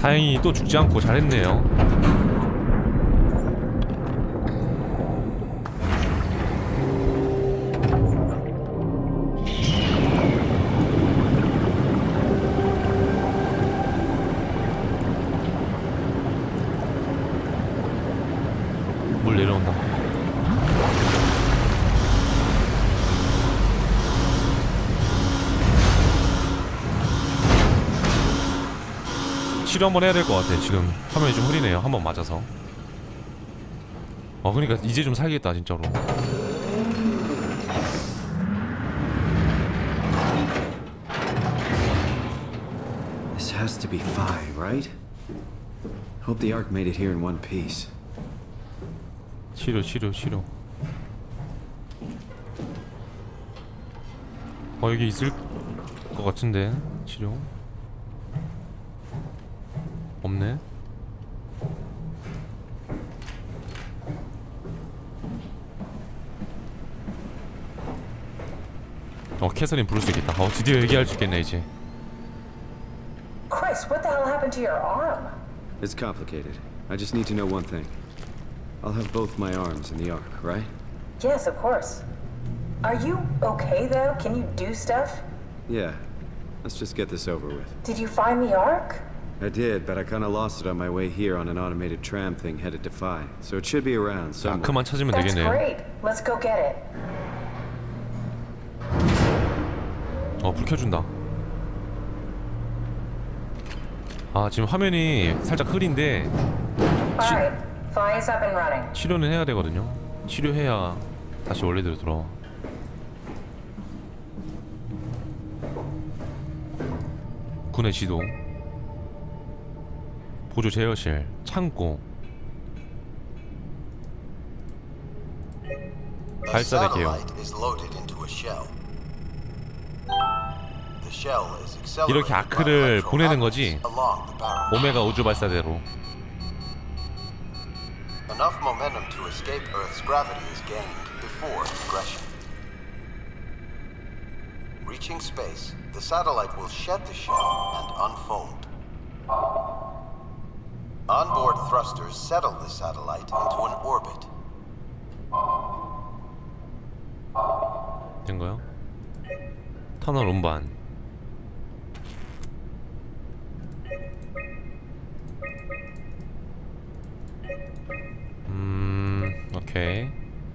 다행히 또 죽지 않고 잘했네요. 물 내려온다. 치료 한번 해야 될 것 같아. 지금 화면이 좀 흐리네요. 한번 맞아서. 그러니까 이제 좀 살겠다 진짜로. This has to be Phi, right? Hope the Ark made it here in one piece. 치료. 여기 있을 것 같은데 치료. 없네. 캐서린 부를 수 있겠다. 드디어 얘기할 수 있겠네 이제. Chris, what the hell happened to your arm? It's complicated. I just need to know one thing. I'll have both my arms in the Ark, right? Yes, of course. Are you okay though? Can you do stuff? Yeah. Let's just get this over with. Did you find the Ark? I did, but I kinda lost it on my way here on an automated tram thing headed to Phi. So it should be around somewhere. 그만 찾으면 That's 되겠네요. great. Let's go get it. 불 켜준다. 지금 화면이 살짝 흐린데 Alright, Phi's up and running. 치료는 해야 되거든요. 치료해야 다시 원래대로 돌아와. 군의 지도, 보조 제어실, 창고, 발사대 개요. 이렇게 아크를 보내는 거지. 오메가 우주 발사대로. Enough momentum to escape Earth's gravity is gained before progression. Reaching space, the satellite will shed the shell and unfold. Onboard thrusters settle the satellite into an orbit. 된거요? 터널 운반. 오케이.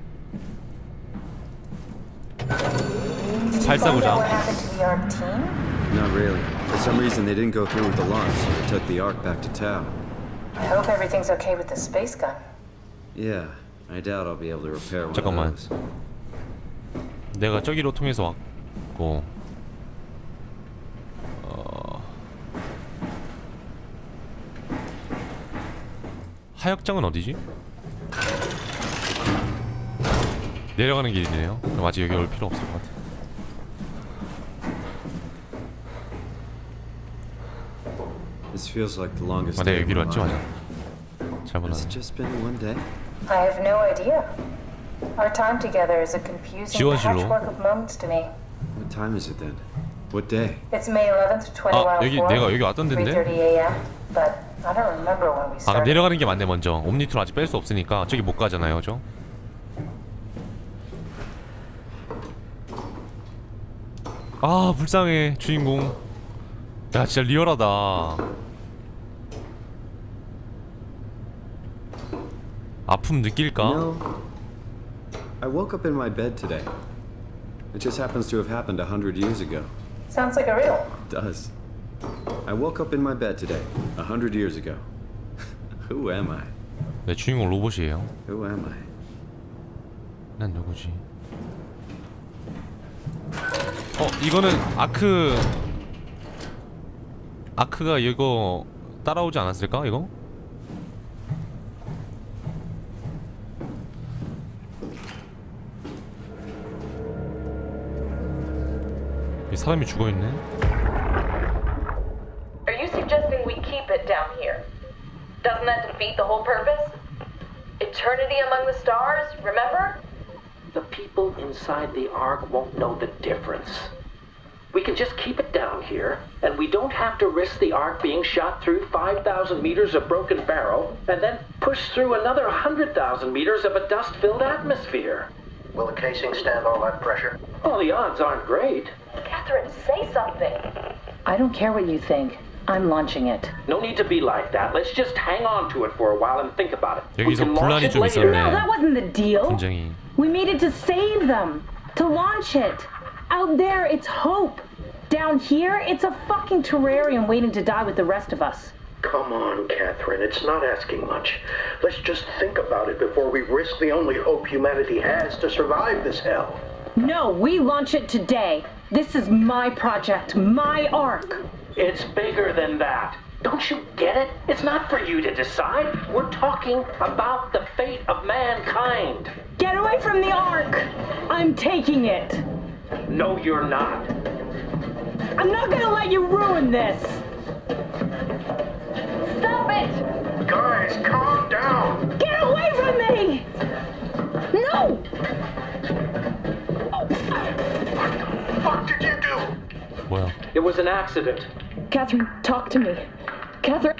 발사구장. Not really. For some reason they didn't go through with the launch, so they took the Ark back to Tau. I hope everything's okay with the space gun. Yeah, I doubt I'll be able to repair one 잠깐만. of those. 내가 저기로 통해서 왔고 하역장은 어디지? 내려가는 길이네요. 그럼 아직 여기 올 필요 없을 것 같아. This feels like the longest 내가 day of 여기로 my 왔지 life. 맞아. 잘못 Has 알았네. it just been one day? I have no idea. Our time together is a confusing 지원실로. patchwork of moments to me. What time is it then? What day? It's May 11th, 2004. 여기 내가 여기 왔던 데인데. 3:30 a.m. But I don't remember when we 그럼 started. 내려가는 게 맞네 먼저. 옴니트로 아직 뺄 수 없으니까 저기 못 가잖아요, 그죠? 불쌍해 주인공. 야 진짜 리얼하다. 아픔 느낄까? No. I woke up in my bed today. It just happens to have happened 100 years ago. Sounds like a riddle. It does. I woke up in my bed today 100 years ago. Who am I? 내 주인공 로봇이에요. Who am I? 난 누구지? 이거는 아크가 이거 따라오지 않았을까? 이거? 이 사람이 죽어있네. Are you suggesting we keep it down here? Doesn't that defeat the whole purpose? Eternity among the stars, remember? The people inside the Ark won't know the difference. We can just keep it down here, and we don't have to risk the Ark being shot through 5,000 meters of broken barrel and then pushed through another 100,000 meters of a dust-filled atmosphere. Will the casing stand all that pressure? Well, the odds aren't great. Catherine, say something. I don't care what you think. I'm launching it. No need to be like that. Let's just hang on to it for a while and think about it. We 여기서 can launch 분란이 it 좀 later. No, 있었네. that wasn't the deal. 분쟁이. We made it to save them. To launch it. Out there, it's hope. Down here, it's a fucking terrarium waiting to die with the rest of us. Come on, Catherine, it's not asking much. Let's just think about it before we risk the only hope humanity has to survive this hell. No, we launch it today. This is my project, my Ark. It's bigger than that. Don't you get it? It's not for you to decide. We're talking about the fate of mankind. Get away from the Ark. I'm taking it. No, you're not. I'm not gonna let you ruin this. Stop it! Guys, calm down! Get away from me! No! What did you do? 뭐야? It was an accident. Catherine, talk to me. Catherine.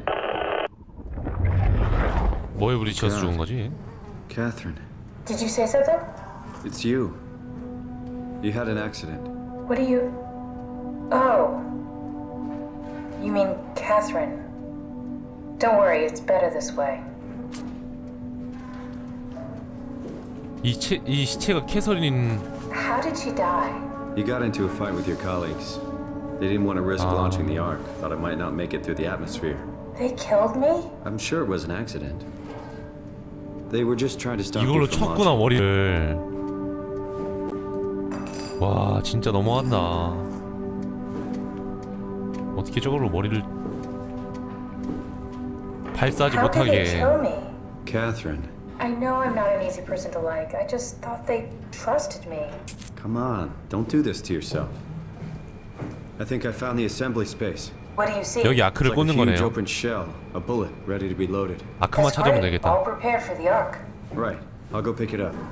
뭐에 부딪혀서 죽은 거지? Catherine, Did you say something? it's you. You had an accident. What do you... Oh. You mean Catherine. Don't worry, it's better this way. 이 시체가 캐서린. How did she die? You got into a fight with your colleagues. They didn't want to risk launching the Ark. Thought it might not make it through the atmosphere. They killed me? I'm sure it was an accident. They were just trying to stop 이걸로 you from 쳤구나 launching. 머리를. 와 진짜 너무한다. 어떻게 저걸로 머리를 발사하지 How could they 못하게. kill me? Catherine, I know I'm not an easy person to like. I just thought they trusted me. come on. Don't do this to yourself. I think I found the assembly space. What do you see? 여기 It's 아크를 like a 꽂는 huge 거네요. open shell, a bullet ready to be loaded. 아크만 That's 찾아보면 great. 되겠다. All prepared for the Ark. Right. I'll go pick it up.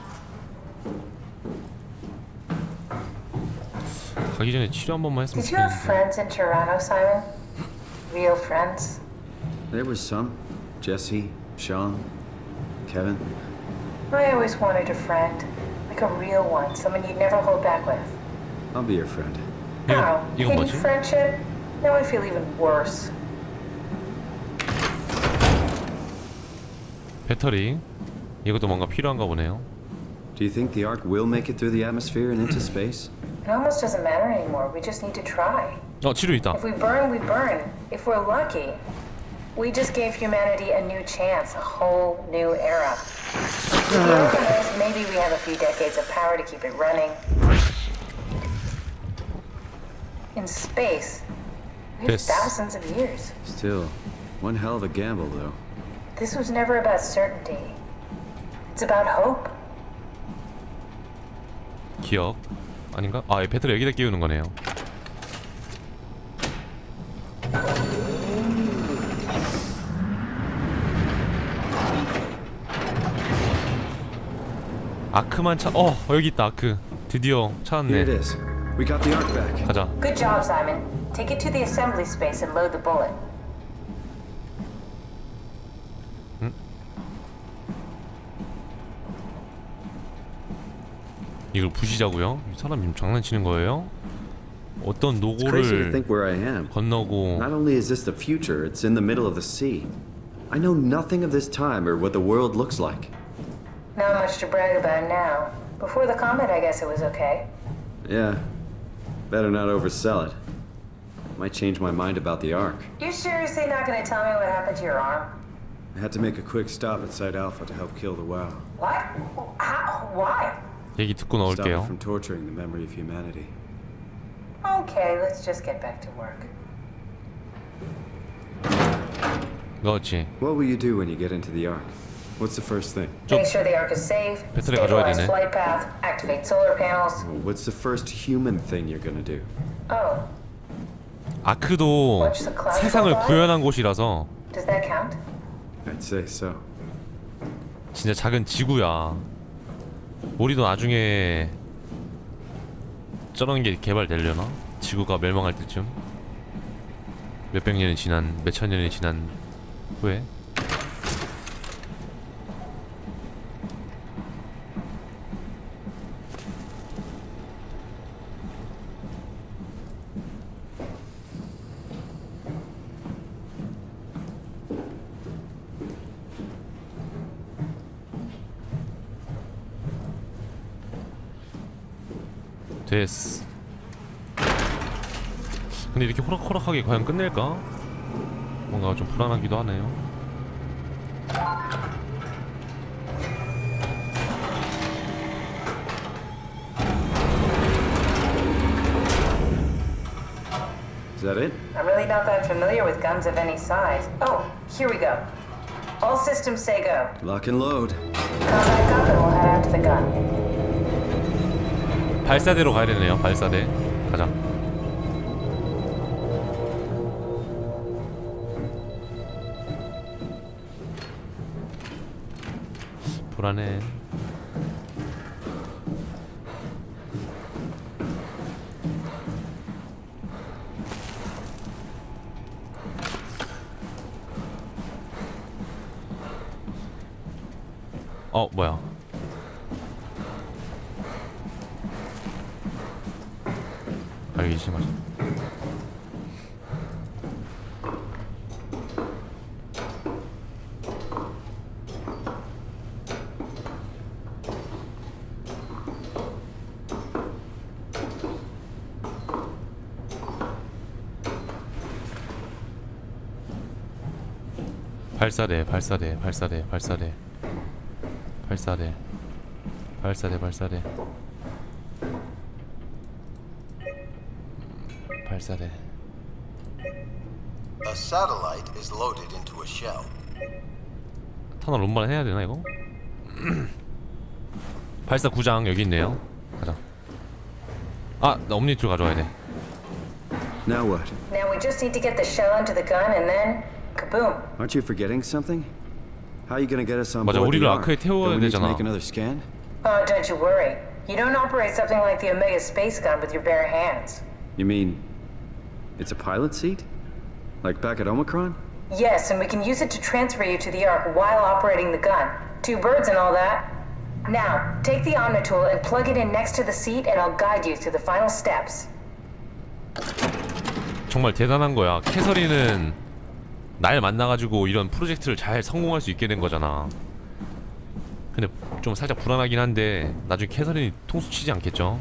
가기 전에 치료 한 번만 했으면 Did you have 좋겠는데. friends in Toronto, Simon? Real friends? There was some. Jesse, Sean, Kevin. I always wanted a friend. Like a real one. Someone you'd never hold back with. I'll be your friend. Oh, 이건 hidden 뭐지? friendship? Now I feel even worse. 배터리. 이것도 뭔가 필요한가 보네요. Do you think the Ark will make it through the atmosphere and into space? It almost doesn't matter anymore. We just need to try. 치료 있다. If we burn, we burn. If we're lucky, we just gave humanity a new chance, a whole new era. Maybe we have a few decades of power to keep it running. In space, we have This- thousands of years. Still, one hell of a gamble, though. This was never about certainty. It's about hope. 기억 아닌가? 아, 이 배터리 여기다 끼우는 거네요. 아크만 여기 있다. 아크 드디어 Here it 찾았네. is. We got the Ark back. 가자. Good job, Simon. Take it to the assembly space and load the bullet. 이걸 부시자고요? 이 사람 지금 장난치는 거예요? 어떤 It's crazy to 노고를 think where I am. 건너고. Not only is this the future, it's in the middle of the sea. I know nothing of this time or what the world looks like. Not much to brag about now. Before the comet, I guess it was okay. Yeah. Better not oversell it. Might change my mind about the Ark. You seriously not gonna tell me what happened to your arm? I had to make a quick stop at Site Alpha to help kill the WoW. What? How? Why? 얘기 듣고 Stop it 넣을게요. from torturing the memory of humanity. Okay, let's just get back to work. 그렇지. What will you do when you get into the Ark? What's the first thing? Make sure the Ark is safe, 배터리 가져와야 stabilize 되네. flight path, activate solar panels. What's the first human thing you're gonna do? Oh, 아크도 세상을 구현한 곳이라서 does that count? I'd say so. 진짜 작은 지구야. 우리도 나중에 저런 게 개발되려나? 지구가 멸망할 때쯤, 몇백 년이 지난, 몇천 년이 지난 후에. 됐어. 근데 이렇게 호락호락하게 과연 끝낼까? 뭔가 좀 불안하기도 하네요. Is that it? I'm really not that familiar with guns of any size. Oh, here we go. All systems say go. Lock and load. Combat up and we'll head out to the gun. 발사대로 가야 되네요. 발사대. 가자. 불안해. 뭐야. 여기 심하지. 발사대, 발사대, 발사대, 발사대, 발사대, 발사대, 발사대, 발사대. A satellite is loaded into a shell. 터널 운반 해야 되나 이거? 발사 구장 여기 있네요. 가자. 아, 나 옴니툴 가져와야 돼. Now what? Now we just need to get the shell into the gun and then kaboom. Aren't you forgetting something? How are you gonna get us on 맞아, board the 우리를 Ark? 아크에 태워야 Don't we need to 되잖아. make another scan? Oh, don't you worry. You don't operate something like the Omega space gun with your bare hands. You mean it's a pilot seat? Like back at Omicron? Yes, and we can use it to transfer you to the Ark while operating the gun. 2 birds and all that. Now, take the Omnitool and plug it in next to the seat and I'll guide you through the final steps. 정말 대단한 거야. 캐서린은 날 만나가지고 이런 프로젝트를 잘 성공할 수 있게 된 거잖아. 근데 좀 살짝 불안하긴 한데 나중에 캐서린이 통수 치지 않겠죠?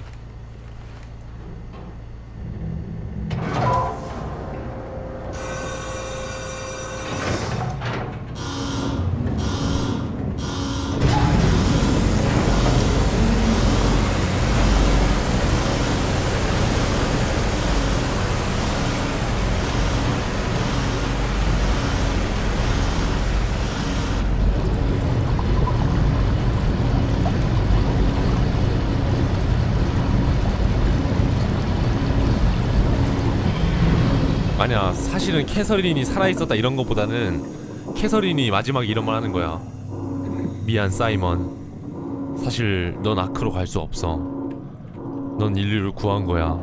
아니야, 사실은 캐서린이 살아있었다 이런 것보다는 캐서린이 마지막에 이런 말 하는 거야. 미안 사이먼, 사실 넌 아크로 갈 수 없어. 넌 인류를 구한 거야.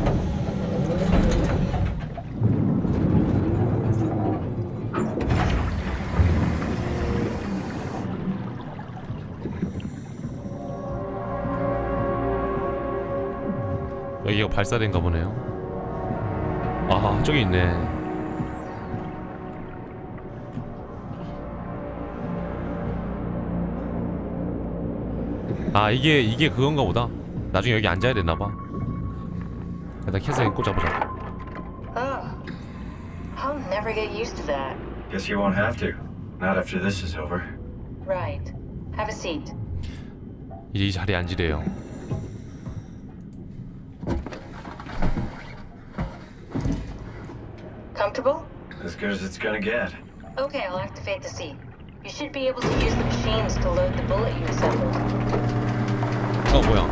여기가 발사대인가 보네요. 아, 저기 있네. 아, 이게 그건가 보다. 나중에 여기 앉아야 되나봐. 일단 캐서린 꽂아보자. Oh, I'll never get used to that. Guess you won't have to. Not after this is over. Right. Have a seat. 이제 이 자리에 앉으래요. Comfortable? As good as it's gonna get. Okay, I'll activate the seat. You should be able to use the machines to load the bullet you assembled. 뭐야.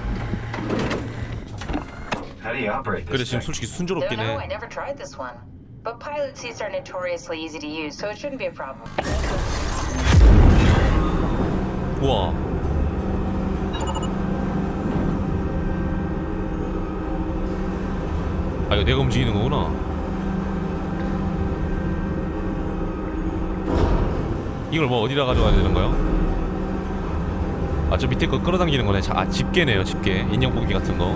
How do you operate 그래, this 지금 thing? 솔직히 Don't 순조롭긴 know, I 해. never tried this one. But pilot seats are notoriously easy to use, so it shouldn't be a problem. 우와. 아 이거 내가 움직이는 거구나. 이걸 뭐 어디다 가져가야 되는 거요? 아 저 밑에 거 끌어당기는 거네. 아 집게네요. 집게. 인형 뽑기 같은 거.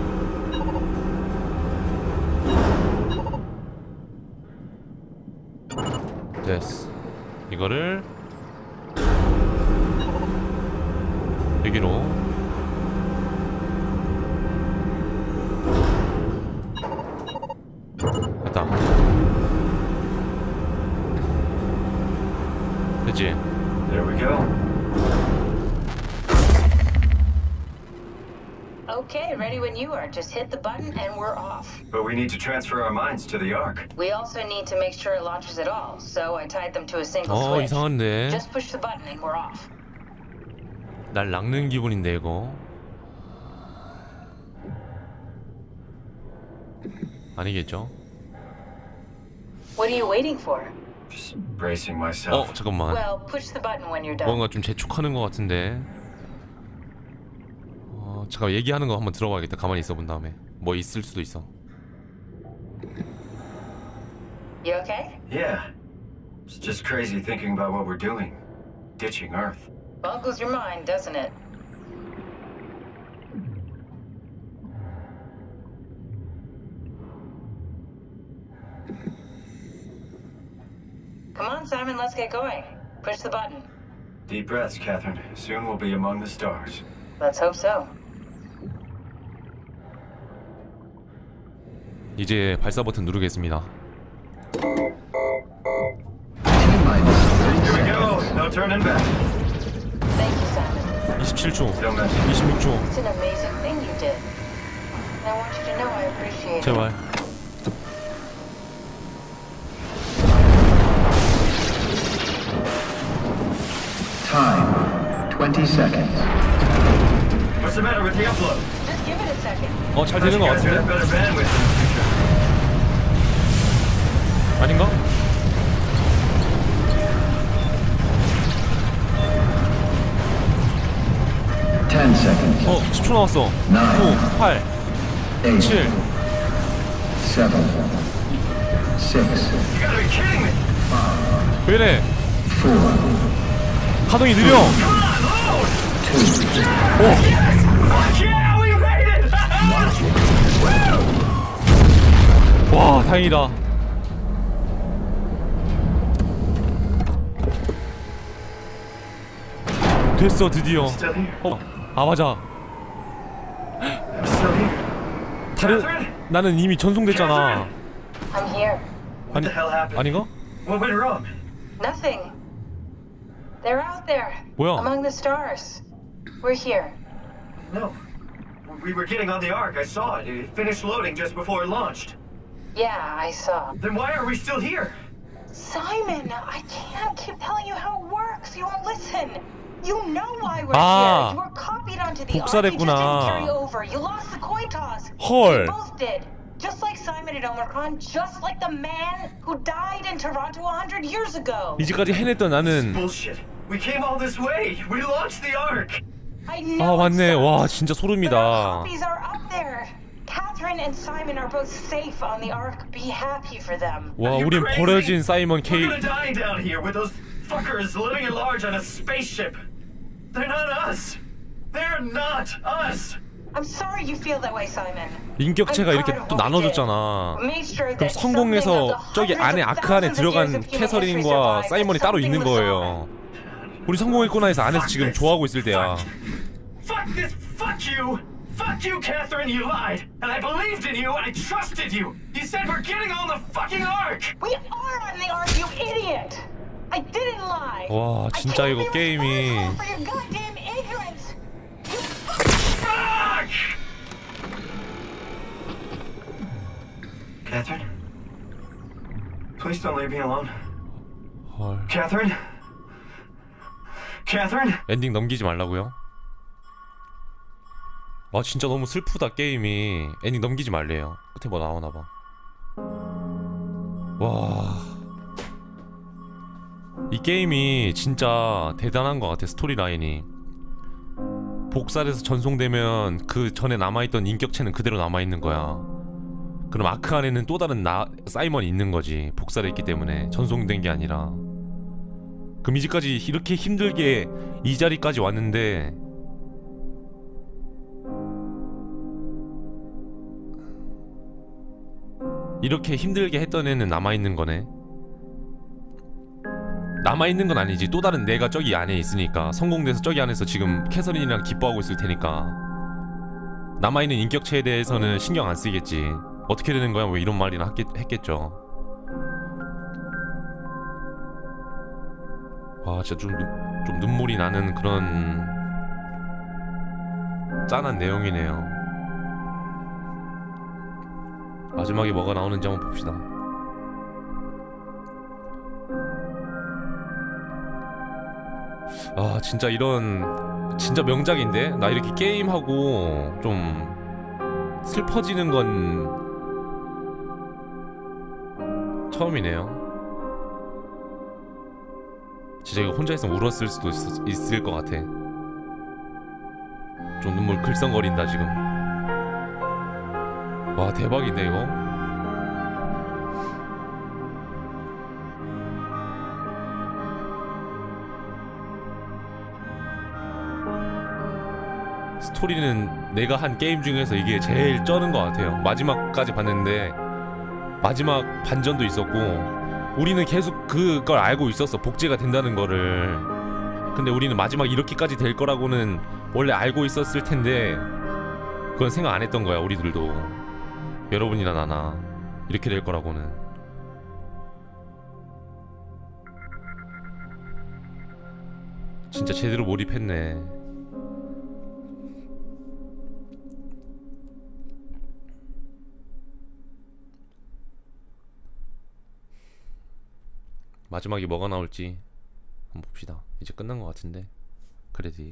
됐어. 이거를 여기로. 됐다. 됐지? There we go. Okay, ready when you are. Just hit the button and we're off. But we need to transfer our minds to the Ark. We also need to make sure it launches at all, so I tied them to a single switch. 이상한데. Just push the button and we're off. 날 낚는 기분인데 이거. 아니겠죠? What are you waiting for? Just bracing myself. 잠깐만. Well, push the button when you're done. 뭔가 좀 재촉하는 것 같은데. 잠깐 얘기하는 거 한번 들어봐야겠다. 가만히 있어 본 다음에 뭐 있을 수도 있어. You okay? Yeah. It's just crazy thinking about what we're doing. Ditching Earth. Boggles your mind, doesn't it? Come on, Simon, let's get going. Push the button. Deep breaths, Catherine. Soon we'll be among the stars. Let's hope so. 이제 발사 버튼 누르겠습니다. Here we go. No turning back. Thank you, Simon. 27초, Don't mention. 26초. It's an amazing thing you did. And I want you to know I appreciate it. 제발. Time, 20 seconds. What's the matter with the upload? Just give it a second. 잘 되는 것 You guys 같은데? have better bandwidth in the future. 아닌가? Ten seconds. 10초 남았어. 9, 8, 8, 7. 7, 6, You gotta be kidding me! 왜 이래? 4, 가동이 느려. 2, Fuck yeah, we made it! 와, 다행이다. 됐어, 드디어. Still here. 맞아. I'm still here. Catherine? 나는 이미 전송됐잖아. I'm here. What the hell happened? 아닌가? What went wrong? Nothing. They're out there. 뭐야? Among the stars. We're here. No. We were getting on the Ark. I saw it. It finished loading just before it launched. Yeah, I saw. Then why are we still here? Simon, I can't keep telling you how it works. You won't listen. You know why we're 아, here. You were copied onto the Ark. You just 복사됐구나. didn't carry over. You lost the coin toss. 헐. We both did. Just like Simon at Omicron, just like the man who died in Toronto 100 years ago. 이제까지 해냈던 나는. Bullshit. We came all this way. We launched the Ark. I know 맞네. it 와, sucks, 진짜 but our 소름이다. copies are up there. Catherine and Simon are both safe on the Ark. Be happy for them. 와, Are you 우린 crazy? 버려진 사이먼 We're 케이. gonna die down here with those fuckers living at large on a spaceship. They're not us. They're not us. I'm sorry you feel that way, Simon. 인격체가 이렇게 또 나눠졌잖아. 그럼 성공해서 저기 안에 아크 안에 들어간 캐서린과 사이먼이 따로 있는 거예요. 우리 성공했구나 해서 안에서 지금 좋아하고 있을 때야. Fuck this. Fuck you. Fuck you, Catherine. You lied, and I believed in you. I trusted you. You said we're getting on the fucking Ark. We are on the Ark, you idiot. I didn't lie. 와, 진짜 I 이거 can't be 게임이. responsible for your goddamn ignorance. Fuck! Catherine? Please don't leave me alone. 헐. Catherine? Catherine? 엔딩 넘기지 말라고요? 와, 진짜 너무 슬프다 게임이. 엔딩 넘기지 말래요. 끝에 뭐 나오나봐. 와, 이 게임이 진짜 대단한 것 같아. 스토리 라인이 복사돼서 전송되면 그 전에 남아있던 인격체는 그대로 남아있는 거야. 그럼 아크 안에는 또 다른 사이먼이 있는 거지. 복사를 했기 때문에 전송된 게 아니라. 그럼 이제까지 이렇게 힘들게 이 자리까지 왔는데 이렇게 힘들게 했던 애는 남아있는 거네. 남아있는 건 아니지. 또 다른 내가 저기 안에 있으니까. 성공돼서 저기 안에서 지금 캐서린이랑 기뻐하고 있을 테니까 남아있는 인격체에 대해서는 신경 안 쓰겠지. 어떻게 되는 거야 뭐 이런 말이나 했겠죠. 와 진짜 좀 눈물이 나는 그런 짠한 내용이네요. 마지막에 뭐가 나오는지 한번 봅시다. 아 진짜 이런 진짜 명작인데? 나 이렇게 게임하고 좀 슬퍼지는 건 처음이네요. 진짜 이거 혼자 있으면 울었을 수도 있을 것 같아. 좀 눈물 글썽거린다 지금. 와 대박인데 이거? 스토리는 내가 한 게임 중에서 이게 제일 쩌는 것 같아요. 마지막까지 봤는데 마지막 반전도 있었고 우리는 계속 그걸 알고 있었어. 복제가 된다는 거를. 근데 우리는 마지막 이렇게까지 될 거라고는 원래 알고 있었을 텐데 그건 생각 안 했던 거야 우리들도. 여러분이나 나나 이렇게 될 거라고는. 진짜 제대로 몰입했네. 마지막에 뭐가 나올지 한번 봅시다. 이제 끝난 것 같은데 크레딧.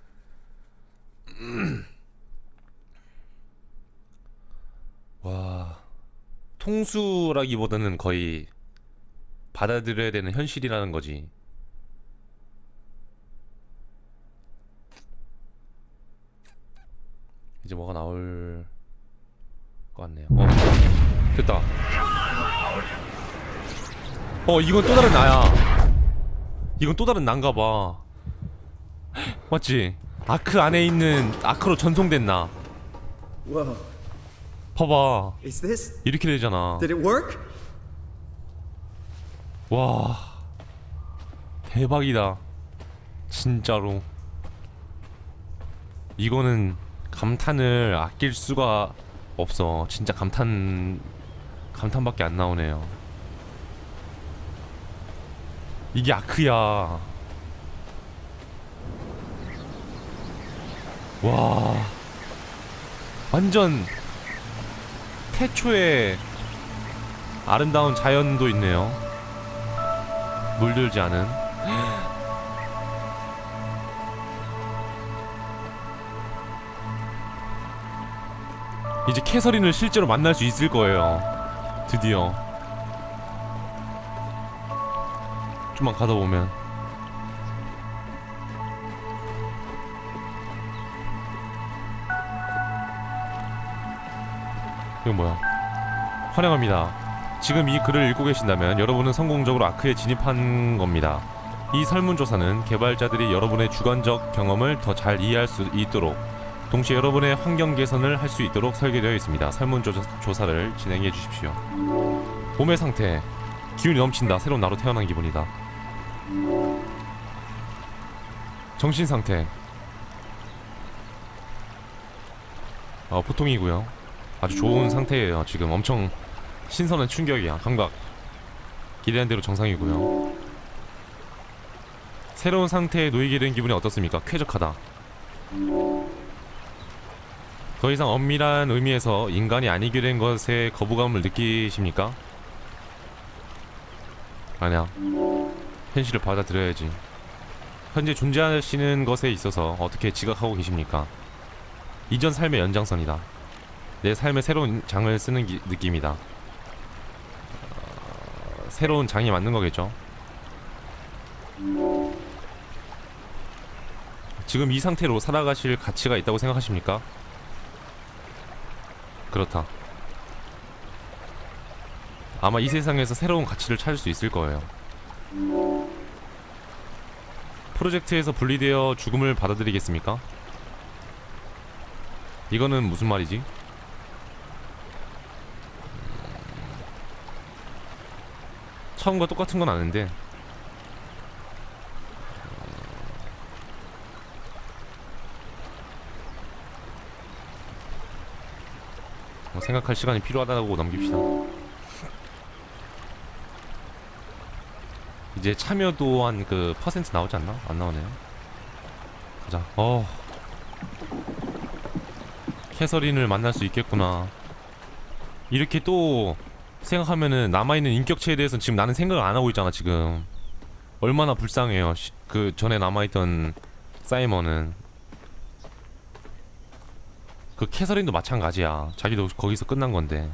와 통수라기보다는 거의 받아들여야 되는 현실이라는 거지. 이제 뭐가 나올 것 같네요. 됐다. 이건 또 다른 나야. 이건 또 다른 난가봐. 맞지? 아크 안에 있는 아크로 전송된 나. Whoa. 봐봐. Is this? 이렇게 되잖아. Did it work? 와 대박이다 진짜로. 이거는 감탄을 아낄 수가 없어. 진짜 감탄밖에 안 나오네요. 이게 아크야. 와 완전 태초에 아름다운 자연도 있네요. 물들지 않은. 이제 캐서린을 실제로 만날 수 있을 거예요. 드디어. 좀만 가다 보면. 이건 뭐야? 환영합니다. 지금 이 글을 읽고 계신다면 여러분은 성공적으로 아크에 진입한 겁니다. 이 설문조사는 개발자들이 여러분의 주관적 경험을 더 잘 이해할 수 있도록, 동시에 여러분의 환경 개선을 할 수 있도록 설계되어 있습니다. 설문조사를 진행해 주십시오. 몸의 상태. 기운이 넘친다. 새로운 나로 태어난 기분이다. 정신 상태. 보통이고요. 아주 좋은 상태예요. 지금 엄청 신선한 충격이야. 감각 기대한 대로 정상이고요. 새로운 상태에 놓이게 된 기분이 어떻습니까? 쾌적하다. 더 이상 엄밀한 의미에서 인간이 아니게 된 것에 거부감을 느끼십니까? 아니야. 현실을 받아들여야지. 현재 존재하시는 것에 있어서 어떻게 지각하고 계십니까? 이전 삶의 연장선이다. 내 삶의 새로운 장을 쓰는 느낌이다. 새로운 장이 맞는 거겠죠? 지금 이 상태로 살아가실 가치가 있다고 생각하십니까? 그렇다. 아마 이 세상에서 새로운 가치를 찾을 수 있을 거예요. 프로젝트에서 분리되어 죽음을 받아들이겠습니까? 이거는 무슨 말이지? 처음과 똑같은 건 아는데 생각할 시간이 필요하다고 넘깁시다. 이제 참여도 한 그 퍼센트 나오지 않나? 안 나오네요. 가자. 캐서린을 만날 수 있겠구나. 이렇게 또 생각하면은 남아있는 인격체에 대해서는 지금 나는 생각을 안 하고 있잖아. 지금 얼마나 불쌍해요. 그 전에 남아있던 사이먼은. 그 캐서린도 마찬가지야. 자기도 거기서 끝난 건데.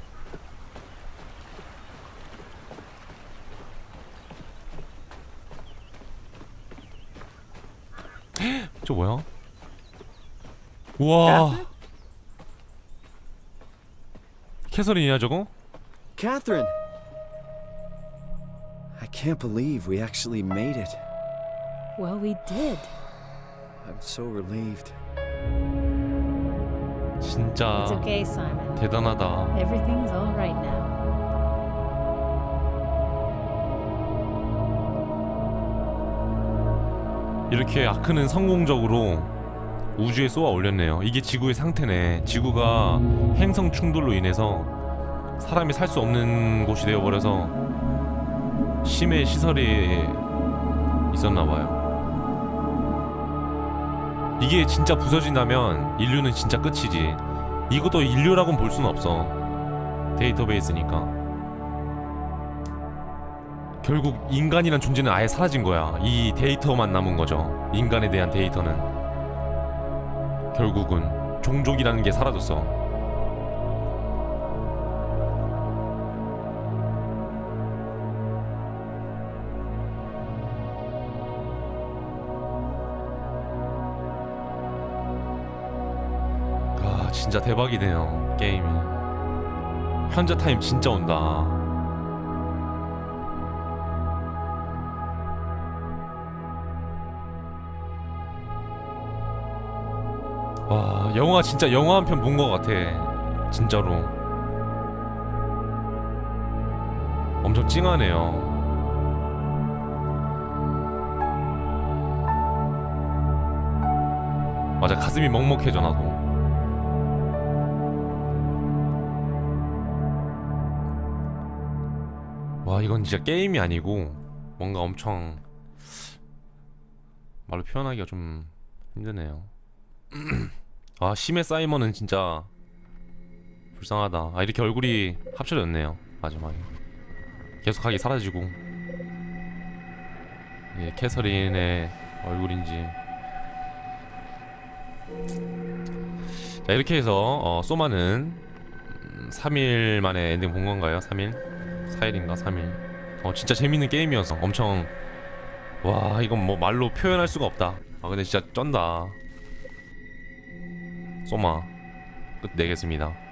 저 뭐야? 우와. 캐서린이야 저거? Catherine! I can't believe we actually made it. Well, we did. I'm so relieved. 진짜 It's okay, Simon. 대단하다. Everything's all right now. 이렇게 아크는 성공적으로 우주에 쏘아 올렸네요. 이게 지구의 상태네. 지구가 행성 충돌로 인해서 사람이 살 수 없는 곳이 되어버려서 심해 시설이 있었나봐요. 이게 진짜 부서진다면 인류는 진짜 끝이지. 이것도 인류라고는 볼 수는 없어. 데이터베이스니까. 결국 인간이란 존재는 아예 사라진 거야. 이 데이터만 남은 거죠. 인간에 대한 데이터는. 결국은 종족이라는 게 사라졌어. 아 진짜 대박이네요 게임이. 현자 타임 진짜 온다. 와 영화 진짜 영화 한 편 본 것 같아. 진짜로 엄청 찡하네요. 맞아 가슴이 먹먹해져 나도. 와 이건 진짜 게임이 아니고 뭔가 엄청 말로 표현하기가 좀 힘드네요. 아 심해 사이먼은 진짜 불쌍하다. 아 이렇게 얼굴이 합쳐졌네요 마지막에. 계속하게 사라지고. 이게 캐서린의 얼굴인지. 자 이렇게 해서 소마는 3일 만에 엔딩 본 건가요? 3일? 4일인가 3일. 진짜 재밌는 게임이어서 엄청 와 이건 뭐 말로 표현할 수가 없다. 아 근데 진짜 쩐다. 소마 끝내겠습니다.